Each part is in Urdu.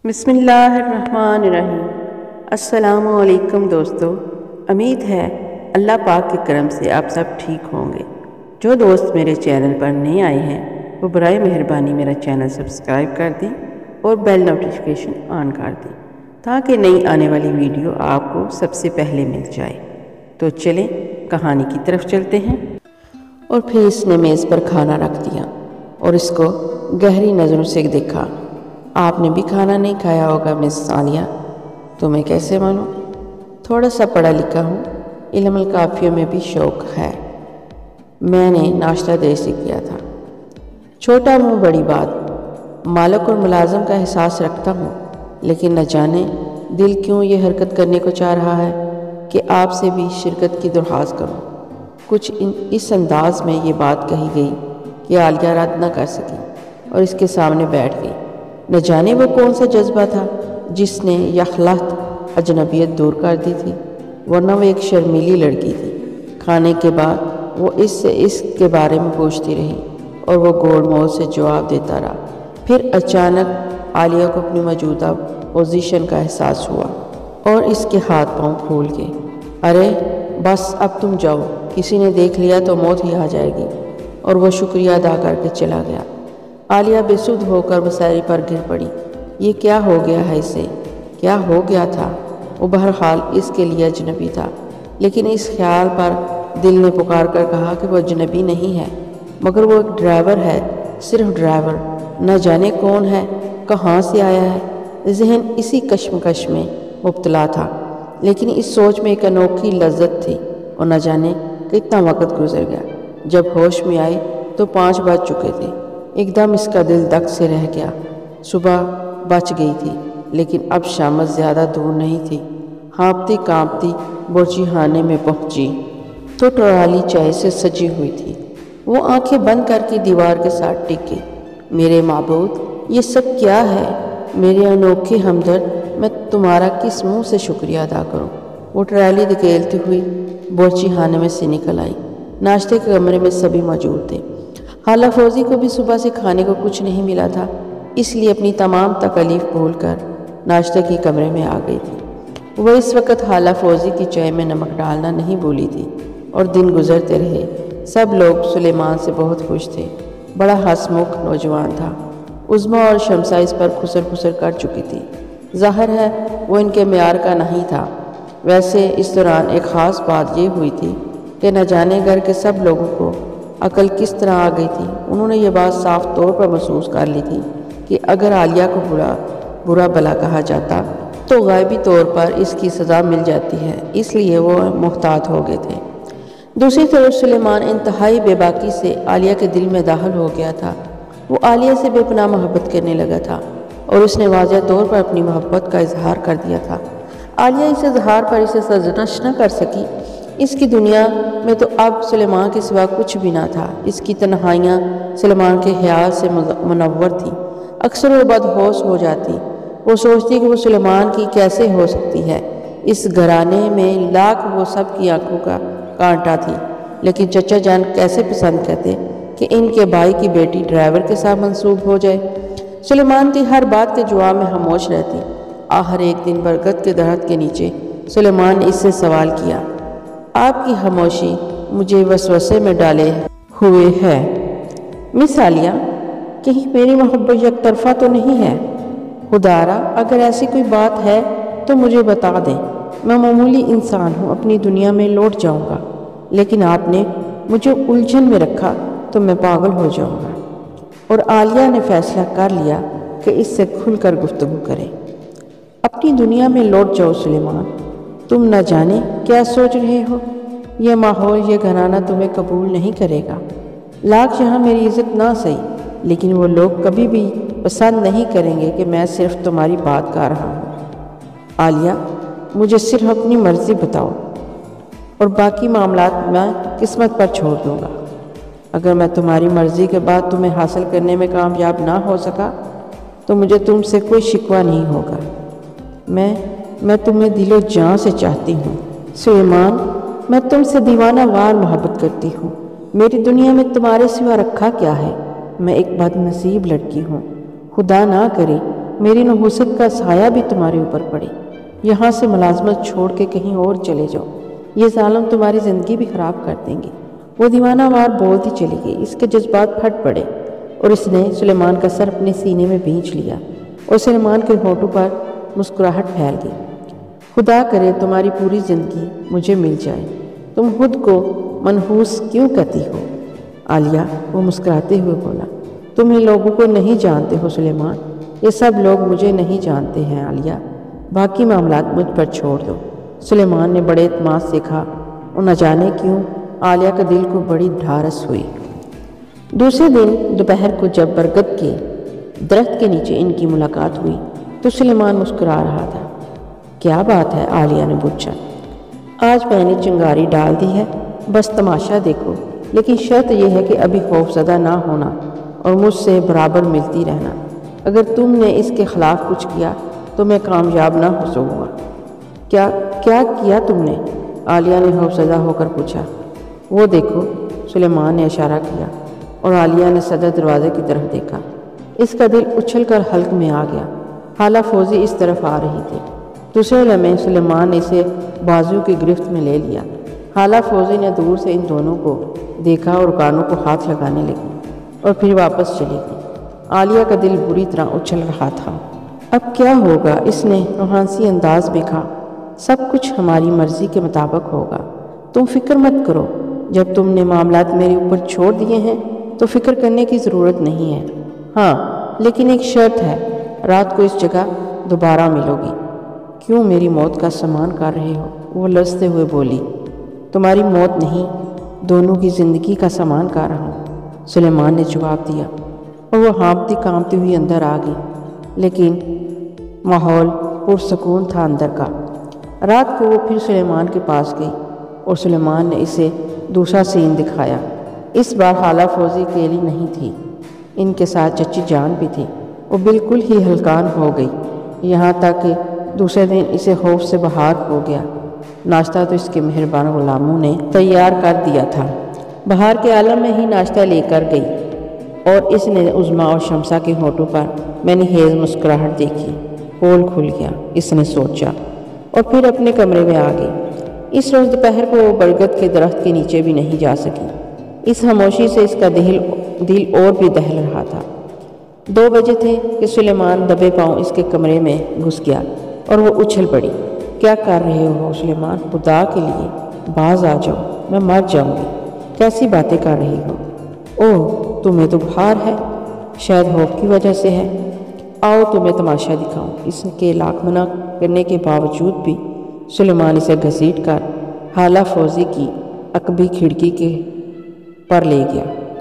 بسم اللہ الرحمن الرحیم۔ السلام علیکم دوستو، امید ہے اللہ پاک کے کرم سے آپ سب ٹھیک ہوں گے۔ جو دوست میرے چینل پر نئے آئے ہیں وہ برائے مہربانی میرا چینل سبسکرائب کر دیں اور بیل نوٹیفیکیشن آن کر دیں تاکہ نئی آنے والی ویڈیو آپ کو سب سے پہلے مل جائے۔ تو چلیں کہانی کی طرف چلتے ہیں۔ اور پھر اس نے میز پر کھانا رکھ دیا اور اس کو گہری نظروں سے دیکھا۔ آپ نے بھی کھانا نہیں کھایا ہوگا مس عالیہ؟ تمہیں کیسے معلوم؟ تھوڑا سا پڑھا لکھا ہوں، علم الکافیوں میں بھی شوق ہے۔ میں نے ناشتہ دیر سے کیا تھا۔ چھوٹا منہ بڑی بات، مالک اور ملازم کا احساس رکھتا ہوں، لیکن نہ جانے دل کیوں یہ حرکت کرنے کو چاہ رہا ہے کہ آپ سے بھی شرکت کی درخواست کروں۔ کچھ اس انداز میں یہ بات کہی گئی کہ عالیہ رد نہ کر سکی اور اس کے سامنے بیٹھ گئی۔ نہ جانے وہ کون سا جذبہ تھا جس نے یخلخت اجنبیت دور کر دی تھی، ورنہ وہ ایک شرمیلی لڑکی تھی۔ کھانے کے بعد وہ اس کے بارے میں پوچھتی رہی اور وہ گول مول سے جواب دیتا رہا۔ پھر اچانک عالیہ کو اپنی موجودہ پوزیشن کا احساس ہوا اور اس کے ہاتھ پاؤں پھول گئے۔ ارے بس اب تم جاؤ، کسی نے دیکھ لیا تو موت ہی آ جائے گی۔ اور وہ شکریہ ادا کر کے چلا گیا۔ عالیہ بے سدھ ہو کر مساری پر گر پڑی۔ یہ کیا ہو گیا ہے اسے؟ کیا ہو گیا تھا؟ وہ بہرحال اس کے لیے اجنبی تھا، لیکن اس خیال پر دل نے پکار کر کہا کہ وہ اجنبی نہیں ہے، مگر وہ ایک ڈرائیور ہے، صرف ڈرائیور۔ نہ جانے کون ہے، کہاں سے آیا ہے۔ ذہن اسی کشمکش میں مبتلا تھا، لیکن اس سوچ میں ایک انوکھی لذت تھی اور نہ جانے کتنا وقت گزر گیا۔ جب ہوش میں آئی تو 5 بج چکے تھے۔ ایک دم اس کا دل دھک سے رہ گیا۔ صبح بچ گئی تھی، لیکن اب شامت زیادہ دور نہیں تھی۔ ہانپتی کانپتی بورچی خانے میں پہنچی تو ٹرالی چائے سے سجی ہوئی تھی۔ وہ آنکھیں بند کر کے دیوار کے ساتھ ٹک گئی۔ میرے معبود، یہ سب کیا ہے؟ میرے انوکھے ہمدرد، میں تمہارا کس منہ سے شکریہ ادا کروں؟ وہ ٹرالی دھکیلتی ہوئی بورچی خانے میں سے نکل آئی۔ ناشتے کے کمرے میں سبھی موجود تھے۔ خالہ فوزی کو بھی صبح سے کھانے کو کچھ نہیں ملا تھا، اس لیے اپنی تمام تکالیف بھول کر ناشتے کے کمرے میں آ گئی تھی۔ وہ اس وقت خالہ فوزی کی چائے میں نمک ڈالنا نہیں بھولی تھی اور دن گزرتے رہے۔ سب لوگ سلیمان سے بہت خوش تھے۔ بڑا ہنس مکھ نوجوان تھا۔ عظمیٰ اور شمسہ اس پر خسر خسر کر چکی تھی۔ ظاہر ہے وہ ان کے معیار کا نہیں تھا۔ ویسے اس دوران ایک خاص بات یہ ہوئی تھی کہ نہ جانے گھر کے سب لوگوں کو عقل کس طرح آ گئی تھی۔ انہوں نے یہ بات صاف طور پر محسوس کر لی تھی کہ اگر عالیہ کو برا بلا کہا جاتا تو غائبی طور پر اس کی سزا مل جاتی ہے، اس لیے وہ محتاط ہو گئے تھے۔ دوسری طرف سلیمان انتہائی بے باکی سے عالیہ کے دل میں داخل ہو گیا تھا۔ وہ عالیہ سے بے پناہ محبت کرنے لگا تھا اور اس نے واضح طور پر اپنی محبت کا اظہار کر دیا تھا۔ عالیہ اس اظہار پر اسے سرزنش نہ کر سکی۔ اس کی دنیا میں تو اب سلیمان کے سوا کچھ بھی نہ تھا۔ اس کی تنہائیاں سلیمان کے خیال سے منور تھیں۔ اکثر وہ بدہوش ہو جاتی۔ وہ سوچتی کہ وہ سلیمان کی کیسے ہو سکتی ہے۔ اس گھرانے میں لاکھ وہ سب کی آنکھوں کا کانٹا تھی، لیکن چچا جان کیسے پسند کرتے کہ ان کے بھائی کی بیٹی ڈرائیور کے ساتھ منسوب ہو جائے۔ سلیمان کی ہر بات کے جواب میں خاموش رہتی۔ آخر ایک دن برگد کے درخت کے نیچے سلیمان نے اس سے سوال کیا، آپ کی خاموشی مجھے وسوسے میں ڈالے ہوئے ہے مس عالیہ، کہیں میری محبت یک طرفہ تو نہیں ہے؟ خدا را اگر ایسی کوئی بات ہے تو مجھے بتا دیں۔ میں معمولی انسان ہوں، اپنی دنیا میں لوٹ جاؤں گا، لیکن آپ نے مجھے الجھن میں رکھا تو میں پاگل ہو جاؤں گا۔ اور عالیہ نے فیصلہ کر لیا کہ اس سے کھل کر گفتگو کرے۔ اپنی دنیا میں لوٹ جاؤ سلیمان، تم نہ جانے کیا سوچ رہے ہو۔ یہ ماحول، یہ گھرانہ تمہیں قبول نہیں کرے گا۔ لاکھ یہاں میری عزت نہ سہی، لیکن وہ لوگ کبھی بھی پسند نہیں کریں گے کہ میں صرف تمہاری بات کر رہا ہوں۔ عالیہ، مجھے صرف اپنی مرضی بتاؤ اور باقی معاملات میں قسمت پر چھوڑ دوں گا۔ اگر میں تمہاری مرضی کے بعد تمہیں حاصل کرنے میں کامیاب نہ ہو سکا تو مجھے تم سے کوئی شکوہ نہیں ہوگا۔ میں تمہیں دل و جان سے چاہتی ہوں سلیمان، میں تم سے دیوانہ وار محبت کرتی ہوں۔ میری دنیا میں تمہارے سوا رکھا کیا ہے؟ میں ایک بد نصیب لڑکی ہوں۔ خدا نہ کرے میری نحوست کا سایہ بھی تمہارے اوپر پڑے۔ یہاں سے ملازمت چھوڑ کے کہیں اور چلے جاؤ، یہ ظالم تمہاری زندگی بھی خراب کر دیں گے۔ وہ دیوانہ وار بولتی چلی گئی، اس کے جذبات پھٹ پڑے اور اس نے سلیمان کا سر اپنے سینے میں بھینچ لیا اور سلیمان کے ہونٹوں پر مسکراہٹ پھیل گئی۔ خدا کرے تمہاری پوری زندگی مجھے مل جائے، تم خود کو منحوس کیوں کہتی ہو؟ عالیہ، وہ مسکراتے ہوئے بولا، تم ان لوگوں کو نہیں جانتے ہو سلیمان، یہ سب لوگ مجھے نہیں جانتے ہیں عالیہ، باقی معاملات مجھ پر چھوڑ دو۔ سلیمان نے بڑے اعتماد سے کہا اور نہ جانے کیوں عالیہ کے دل کو بڑی ڈھارس ہوئی۔ دوسرے دن دوپہر کو جب برگد کے درخت کے نیچے ان کی ملاقات ہوئی تو سلیمان مسکرا رہا تھا۔ کیا بات ہے؟ عالیہ نے پوچھا۔ آج میں نے چنگاری ڈال دی ہے، بس تماشا دیکھو، لیکن شرط یہ ہے کہ ابھی خوف زدہ نہ ہونا اور مجھ سے برابر ملتی رہنا۔ اگر تم نے اس کے خلاف کچھ کیا تو میں کامیاب نہ ہو سکوں گا۔ کیا کیا تم نے؟ عالیہ نے خوفزدہ ہو کر پوچھا۔ وہ دیکھو، سلیمان نے اشارہ کیا اور عالیہ نے صدر دروازے کی طرف دیکھا۔ اس کا دل اچھل کر حلق میں آ گیا۔ خالہ فوزی اس طرف آ رہی تھی۔ دوسرے لمحے سلیمان نے اسے بازو کی گرفت میں لے لیا۔ خالہ فوزی نے دور سے ان دونوں کو دیکھا اور کانوں کو ہاتھ لگانے لگی اور پھر واپس چلی گئی۔ عالیہ کا دل بری طرح اچھل رہا تھا۔ اب کیا ہوگا؟ اس نے روحانسی انداز میں کہا۔ سب کچھ ہماری مرضی کے مطابق ہوگا، تم فکر مت کرو۔ جب تم نے معاملات میرے اوپر چھوڑ دیے ہیں تو فکر کرنے کی ضرورت نہیں ہے۔ ہاں، لیکن ایک شرط ہے، رات کو اس جگہ دوبارہ ملو گی۔ کیوں میری موت کا سامان کر رہے ہو؟ وہ لرزتے ہوئے بولی۔ تمہاری موت نہیں، دونوں کی زندگی کا سامان کر رہا ہوں، سلیمان نے جواب دیا اور وہ ہانپتی کانپتی ہوئی اندر آ گئی۔ لیکن ماحول پرسکون تھا اندر کا۔ رات کو وہ پھر سلیمان کے پاس گئی اور سلیمان نے اسے دوسرا سین دکھایا۔ اس بار خالہ فوزی اکیلی نہیں تھی، ان کے ساتھ چچی جان بھی تھی۔ وہ بالکل ہی ہلکان ہو گئی، یہاں تک کہ دوسرے دن اسے خوف سے باہر ہو گیا۔ ناشتہ تو اس کے مہربان غلاموں نے تیار کر دیا تھا۔ بہار کے عالم میں ہی ناشتہ لے کر گئی اور اس نے عظمیٰ اور شمسہ کے ہونٹوں پر میں نے خیز مسکراہٹ دیکھی۔ پول کھل گیا، اس نے سوچا، اور پھر اپنے کمرے میں آ گئی۔ اس روز دوپہر کو وہ برگد کے درخت کے نیچے بھی نہیں جا سکی۔ اس خاموشی سے اس کا دل اور بھی دہل رہا تھا۔ 2 بجے تھے کہ سلیمان دبے پاؤں اس کے کمرے میں گھس گیا اور وہ اچھل پڑی۔ کیا کر رہے ہو سلیمان؟ خدا کے لیے باز آ جاؤ، میں مر جاؤں گی۔ کیسی باتیں کر رہی ہو؟ اوہ، تمہیں تو بخار ہے، شاید خوف کی وجہ سے ہے۔ آؤ تمہیں تماشا دکھاؤں۔ اس کے لاکھ منع کرنے کے باوجود بھی سلیمان اسے گھسیٹ کر خالہ فوزی کی عقبی کھڑکی کے پر لے گیا۔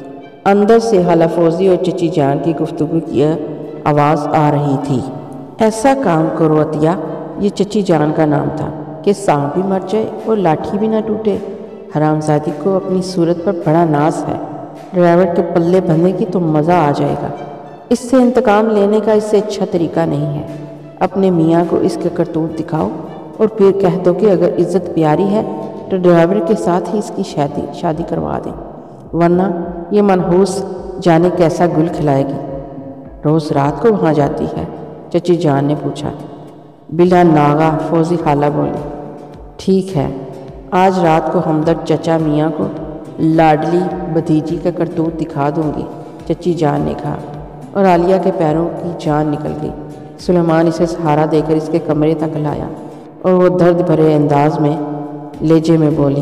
اندر سے خالہ فوزی اور چچی جان کی گفتگو کی آواز آ رہی تھی۔ ایسا کام کرو عطیہ، یہ چچی جان کا نام تھا، کہ سانپ بھی مر جائے اور لاٹھی بھی نہ ٹوٹے۔ حرامزادی کو اپنی صورت پر بڑا ناز ہے، ڈرائیور کے پلے بندھنے کی تو مزہ آ جائے گا۔ اس سے انتقام لینے کا اس سے اچھا طریقہ نہیں ہے۔ اپنے میاں کو اس کے کرتوت دکھاؤ اور پھر کہہ دو کہ اگر عزت پیاری ہے تو ڈرائیور کے ساتھ ہی اس کی شادی کروا دیں، ورنہ یہ منحوس جانے کیسا گل کھلائے گی۔ روز رات کو وہاں جاتی ہے؟ چچی جان نے پوچھا۔ بلا ناغہ فوزی خالہ بولی۔ ٹھیک ہے، آج رات کو ہمدرد چچا میاں کو لاڈلی بھتیجی کا کرتوت دکھا دوں گی، چچی جان نے کہا، اور عالیہ کے پیروں کی جان نکل گئی۔ سلیمان اسے سہارا دے کر اس کے کمرے تک لایا اور وہ درد بھرے انداز میں لہجے میں بولی،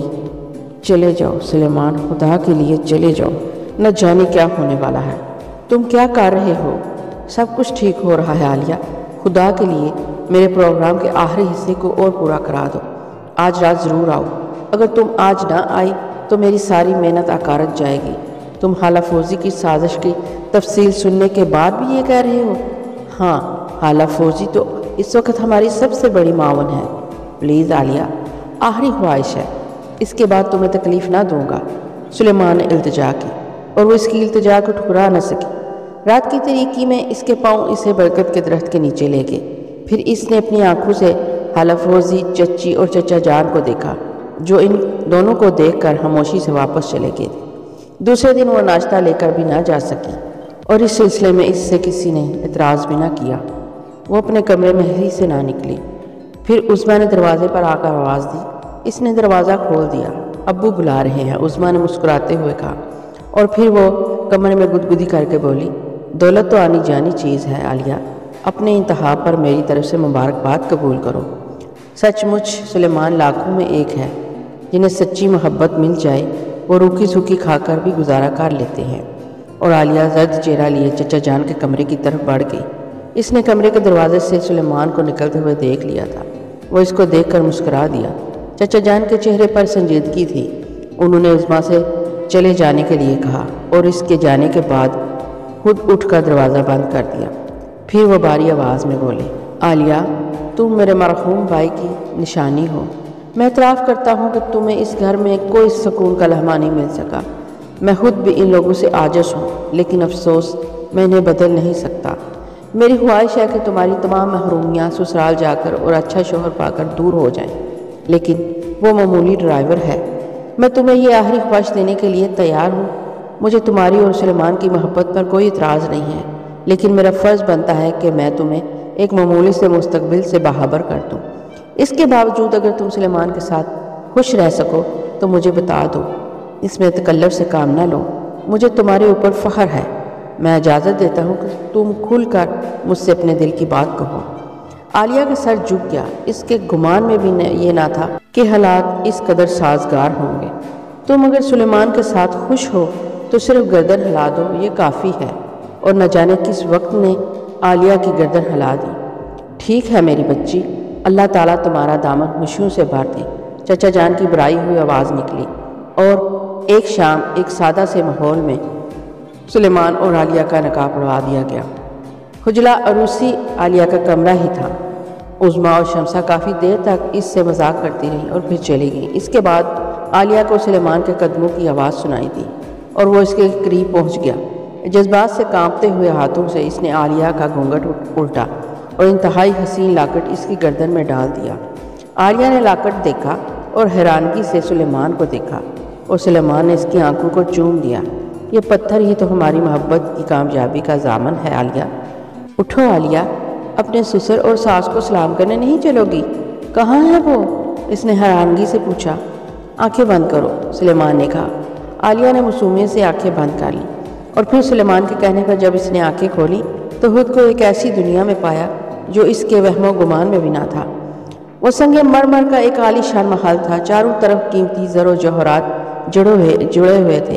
چلے جاؤ سلیمان، خدا کے لیے چلے جاؤ، نہ جانے کیا ہونے والا ہے۔ تم کیا کر رہے ہو؟ سب کچھ ٹھیک ہو رہا ہے عالیہ، خدا کے لیے میرے پروگرام کے آخری حصے کو اور پورا کرا دو۔ آج رات ضرور آؤ، اگر تم آج نہ آئی تو میری ساری محنت عکارت جائے گی۔ تم خالہ فوزی کی سازش کی تفصیل سننے کے بعد بھی یہ کہہ رہے ہو؟ ہاں، خالہ فوزی تو اس وقت ہماری سب سے بڑی معاون ہے۔ پلیز عالیہ، آخری خواہش ہے، اس کے بعد تمہیں تکلیف نہ دوں گا۔ سلیمان نے التجا کی اور وہ اس کی التجا کو ٹھکرا نہ سکی۔ رات کی تاریکی میں اس کے پاؤں اسے برگد کے درخت کے نیچے لے گئے۔ پھر اس نے اپنی آنکھوں سے خالہ فوزی، چچی اور چچا جان کو دیکھا، جو ان دونوں کو دیکھ کر خاموشی سے واپس چلے گئے۔ دوسرے دن وہ ناشتہ لے کر بھی نہ جا سکی اور اس سلسلے میں اس سے کسی نے اعتراض بھی نہ کیا۔ وہ اپنے کمرے میں ہی سے نہ نکلی۔ پھر عظمیٰ نے دروازے پر آ کر آواز دی۔ اس نے دروازہ کھول دیا۔ ابو بلا رہے ہیں، عظمیٰ نے مسکراتے ہوئے کہا، اور پھر وہ کمرے میں گدگدی کر کے بولی، دولت تو آنی جانی چیز ہے عالیہ، اپنے انتہا پر میری طرف سے مبارکباد قبول کرو۔ سچ مچ سلیمان لاکھوں میں ایک ہے جنہیں سچی محبت مل جائے، وہ روکھی سوکھی کھا کر بھی گزارا کر لیتے ہیں۔ اور عالیہ زرد چہرہ لیے چچا جان کے کمرے کی طرف بڑھ گئی۔ اس نے کمرے کے دروازے سے سلیمان کو نکلتے ہوئے دیکھ لیا تھا۔ وہ اس کو دیکھ کر مسکرا دیا۔ چچا جان کے چہرے پر سنجیدگی تھی۔ انہوں نے عظمیٰ سے چلے جانے کے لیے کہا اور اس کے جانے کے بعد خود اٹھ کر دروازہ بند کر دیا۔ پھر وہ بھاری آواز میں بولے، عالیہ، تم میرے مرحوم بھائی کی نشانی ہو۔ میں اعتراف کرتا ہوں کہ تمہیں اس گھر میں کوئی سکون کا لمحہ نہیں مل سکا۔ میں خود بھی ان لوگوں سے عاجز ہوں، لیکن افسوس میں انہیں بدل نہیں سکتا۔ میری خواہش ہے کہ تمہاری تمام محرومیاں سسرال جا کر اور اچھا شوہر پا کر دور ہو جائیں، لیکن وہ معمولی ڈرائیور ہے۔ میں تمہیں یہ آخری خواہش دینے کے لیے تیار ہوں۔ مجھے تمہاری اور سلیمان کی محبت پر کوئی اعتراض نہیں ہے، لیکن میرا فرض بنتا ہے کہ میں تمہیں ایک معمولی سے مستقبل سے باخبر کر دوں۔ اس کے باوجود اگر تم سلیمان کے ساتھ خوش رہ سکو تو مجھے بتا دو۔ اس میں تکلف سے کام نہ لو، مجھے تمہارے اوپر فخر ہے۔ میں اجازت دیتا ہوں کہ تم کھل کر مجھ سے اپنے دل کی بات کہو۔ عالیہ کا سر جھک گیا۔ اس کے گمان میں بھی یہ نہ تھا کہ حالات اس قدر سازگار ہوں گے۔ تم اگر سلیمان کے ساتھ خوش ہو تو صرف گردن ہلا دو، یہ کافی ہے۔ اور نہ جانے کس وقت نے عالیہ کی گردن ہلا دی۔ ٹھیک ہے میری بچی، اللہ تعالیٰ تمہارا دامن خوشیوں سے بھر دے، چچا جان کی بڑھائی ہوئی آواز نکلی۔ اور ایک شام ایک سادہ سے ماحول میں سلیمان اور عالیہ کا نکاح پڑھوا دیا گیا۔ حجلہ عروسی عالیہ کا کمرہ ہی تھا۔ عظمیٰ اور شمسہ کافی دیر تک اس سے مذاق کرتی رہیں اور پھر چلی گئیں۔ اس کے بعد عالیہ کو سلیمان کے قدموں کی آواز سنائی دی اور وہ اس کے قریب پہنچ گیا۔ جذبات سے کانپتے ہوئے ہاتھوں سے اس نے عالیہ کا گھونگھٹ الٹا اور انتہائی حسین لاکٹ اس کی گردن میں ڈال دیا۔ عالیہ نے لاکٹ دیکھا اور حیرانگی سے سلیمان کو دیکھا، اور سلیمان نے اس کی آنکھوں کو چوم دیا۔ یہ پتھر ہی تو ہماری محبت کی کامیابی کا ضامن ہے عالیہ۔ اٹھو عالیہ، اپنے سسر اور ساس کو سلام کرنے نہیں چلو گی؟ کہاں ہے وہ؟ اس نے حیرانگی سے پوچھا۔ آنکھیں بند کرو، سلیمان نے کہا۔ عالیہ نے معصومیت سے آنکھیں بند کر لیں، اور پھر سلیمان کے کہنے پر جب اس نے آنکھیں کھولی تو خود کو ایک ایسی دنیا میں پایا جو اس کے وہم و گمان میں بھی نہ تھا۔ وہ سنگ مرمر کا ایک عالی شان محل تھا۔ چاروں طرف قیمتی زر و جوہرات جڑے ہوئے تھے۔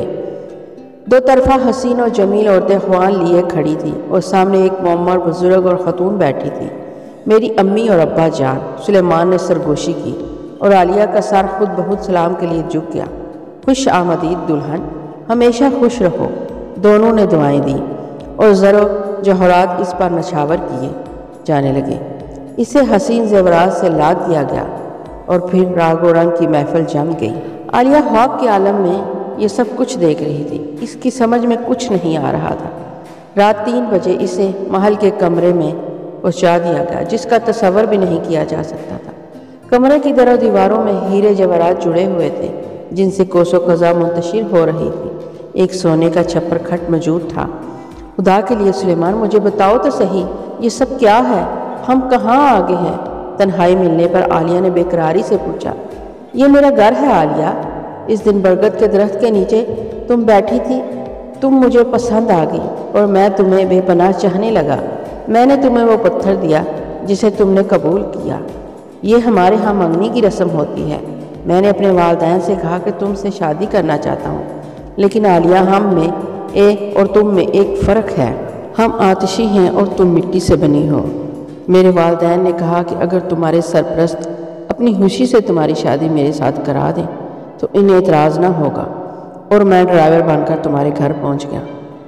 دو طرفہ حسین اور جمیل عورتیں خوان لیے کھڑی تھیں، اور سامنے ایک معمر بزرگ اور خاتون بیٹھی تھی۔ میری امی اور ابا جان، سلیمان نے سرگوشی کی، اور عالیہ کا سر خود بہت سلام کے لیے جھک گیا۔ خوش آمدید دلہن، ہمیشہ خوش رہو، دونوں نے دعائیں دیں، اور زر و جوہرات اس پر نچھاور کیے جانے لگے۔ اسے حسین زیورات سے لاد دیا گیا، اور پھر راگ و رنگ کی محفل جم گئی۔ عالیہ خواب کے عالم میں یہ سب کچھ دیکھ رہی تھی۔ اس کی سمجھ میں کچھ نہیں آ رہا تھا۔ رات 3 بجے اسے محل کے کمرے میں پہنچا دیا گیا، جس کا تصور بھی نہیں کیا جا سکتا تھا۔ کمرے کی در و دیواروں میں ہیرے جواہرات جڑے ہوئے تھے، جن سے کوس و قزح منتشر ہو رہی تھی۔ ایک سونے کا چھپر کھٹ موجود تھا۔ خدا کے لیے سلیمان، مجھے بتاؤ تو صحیح، یہ سب کیا ہے؟ ہم کہاں آگے ہیں؟ تنہائی ملنے پر عالیہ نے بے قراری سے پوچھا۔ یہ میرا گھر ہے عالیہ۔ اس دن برگد کے درخت کے نیچے تم بیٹھی تھی، تم مجھے پسند آ گئی اور میں تمہیں بے پناہ چاہنے لگا۔ میں نے تمہیں وہ پتھر دیا جسے تم نے قبول کیا۔ یہ ہمارے ہاں منگنی کی رسم ہوتی ہے۔ میں نے اپنے والدین سے کہا کہ تم سے شادی کرنا چاہتا ہوں، لیکن عالیہ، ہم میں اور تم میں ایک فرق ہے۔ ہم آتشی ہیں اور تم مٹی سے بنی ہو۔ میرے والدین نے کہا کہ اگر تمہارے سرپرست اپنی خوشی سے تمہاری شادی میرے ساتھ کرا دیں تو انہیں اعتراض نہ ہوگا، اور میں ڈرائیور بن کر تمہارے گھر پہنچ گیا۔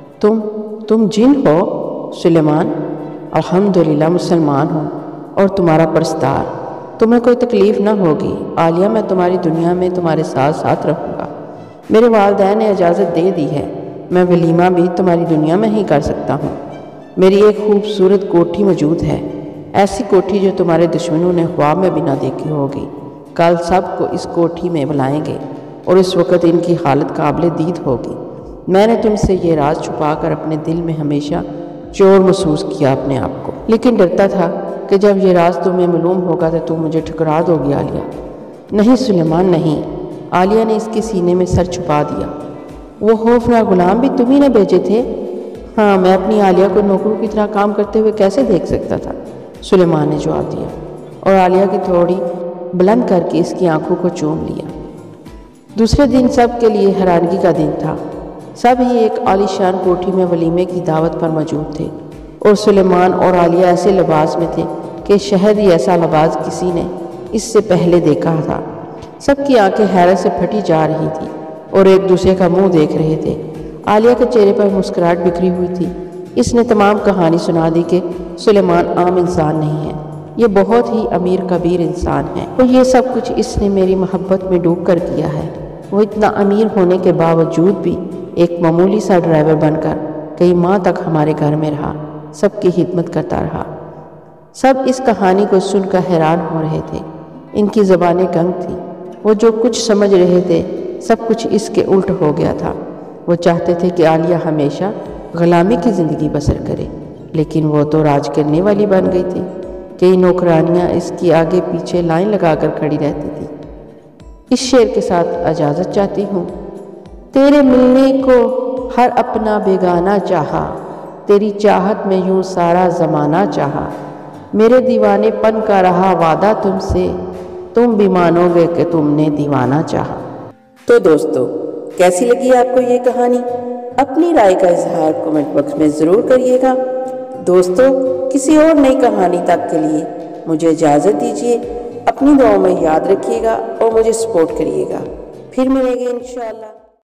تم جن ہو سلیمان؟ الحمدللہ مسلمان ہوں اور تمہارا پرستار۔ تمہیں کوئی تکلیف نہ ہوگی عالیہ، میں تمہاری دنیا میں تمہارے ساتھ ساتھ رہوں گا۔ میرے والدین نے اجازت دے دی ہے، میں ولیمہ بھی تمہاری دنیا میں ہی کر سکتا ہوں۔ میری ایک خوبصورت کوٹھی موجود ہے، ایسی کوٹھی جو تمہارے دشمنوں نے خواب میں بھی نہ دیکھی ہوگی۔ کل سب کو اس کوٹھی میں بلائیں گے اور اس وقت ان کی حالت قابل دید ہوگی۔ میں نے تم سے یہ راز چھپا کر اپنے دل میں ہمیشہ چور محسوس کیا اپنے آپ کو، لیکن ڈرتا تھا کہ جب یہ راز تمہیں معلوم ہوگا تو تم مجھے ٹھکرا دو گی عالیہ۔ نہیں سلیمان نہیں، عالیہ نے اس کے سینے میں سر چھپا دیا۔ وہ خوفناک غلام بھی تم ہی نے بھیجے تھے؟ ہاں، میں اپنی عالیہ کو نوکروں کی طرح کام کرتے ہوئے کیسے دیکھ سکتا تھا؟ سلیمان نے جواب دیا اور عالیہ کی تھوڑی بلند کر کے اس کی آنکھوں کو چوم لیا۔ دوسرے دن سب کے لیے حیرانگی کا دن تھا۔ سب ہی ایک عالیشان کوٹھی میں ولیمے کی دعوت پر موجود تھے اور سلیمان اور عالیہ ایسے لباس میں تھے کہ شاید ہی ایسا لباس کسی نے اس سے پہلے دیکھا تھا۔ سب کی آنکھیں حیرت سے پھٹی جا رہی تھی اور ایک دوسرے کا منہ دیکھ رہے تھے۔ عالیہ کے چہرے پر مسکراہٹ بکھری ہوئی تھی۔ اس نے تمام کہانی سنا دی کہ سلیمان عام انسان نہیں ہے، یہ بہت ہی امیر کبیر انسان ہے، اور یہ سب کچھ اس نے میری محبت میں ڈوب کر کیا ہے۔ وہ اتنا امیر ہونے کے باوجود بھی ایک معمولی سا ڈرائیور بن کر کئی ماہ تک ہمارے گھر میں رہا، سب کی خدمت کرتا رہا۔ سب اس کہانی کو سن کر حیران ہو رہے تھے۔ ان کی زبانیں گنگ تھیں۔ وہ جو کچھ سمجھ رہے تھے سب کچھ اس کے الٹ ہو گیا تھا۔ وہ چاہتے تھے کہ عالیہ ہمیشہ غلامی کی زندگی بسر کرے، لیکن وہ تو راج کرنے والی بن گئی تھی۔ کئی نوکرانیاں اس کی آگے پیچھے لائن لگا کر کھڑی رہتی تھی۔ اس شعر کے ساتھ اجازت چاہتی ہوں۔ تیرے ملنے کو ہر اپنا بیگانہ چاہا، تیری چاہت میں یوں سارا زمانہ چاہا، میرے دیوانے پن کا رہا وعدہ تم سے، تم بھی مانو گے کہ تم نے دیوانہ چاہا۔ تو دوستو، کیسی لگی آپ کو یہ کہانی؟ اپنی رائے کا اظہار کمنٹ باکس میں ضرور کریے گا۔ دوستو، کسی اور نئی کہانی تک کے لیے مجھے اجازت دیجیے۔ اپنی دعاؤں میں یاد رکھیے گا اور مجھے سپورٹ کریے گا۔ پھر ملیں گے انشاءاللہ۔